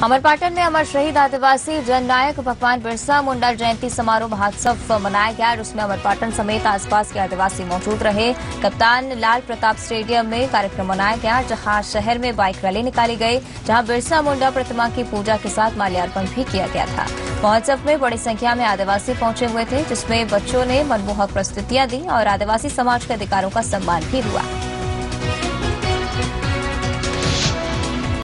अमरपाटन में अमर शहीद आदिवासी जननायक भगवान बिरसा मुंडा जयंती समारोह महोत्सव मनाया गया, जिसमें अमरपाटन समेत आसपास के आदिवासी मौजूद रहे। कप्तान लाल प्रताप स्टेडियम में कार्यक्रम मनाया गया, जहां शहर में बाइक रैली निकाली गई, जहां बिरसा मुंडा प्रतिमा की पूजा के साथ माल्यार्पण भी किया गया था। महोत्सव में बड़ी संख्या में आदिवासी पहुंचे हुए थे, जिसमें बच्चों ने मनमोहक प्रस्तुतियां दी और आदिवासी समाज के अधिकारों का सम्मान भी हुआ।